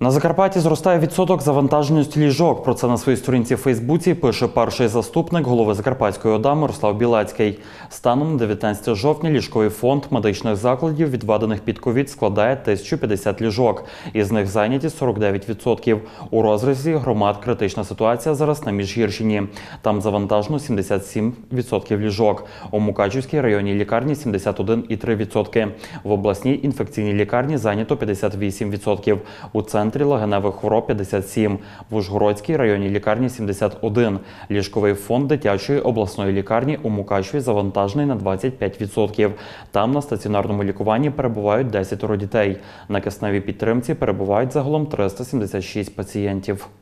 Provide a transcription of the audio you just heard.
На Закарпатті зростає відсоток завантаженості ліжок. Про це на своїй сторінці в Фейсбуці пише перший заступник голови Закарпатської ОДА Мирослав Білецький. Станом на 19 жовтня ліжковий фонд медичних закладів, відведених під ковід, складає 1050 ліжок. Із них зайняті 49%. У розрізі громад критична ситуація зараз на Міжгірщині. Там завантажено 77% ліжок. У Мукачівській районній лікарні 71,3%. В обласній інфекційній лікарні зайнято 58%. У центрі легеневих хвороб 57, в Ужгородській районній лікарні 71. Ліжковий фонд дитячої обласної лікарні у Мукачеві завантажений на 25%. Там на стаціонарному лікуванні перебувають 10 дітей. На кисневій підтримці перебувають загалом 376 пацієнтів.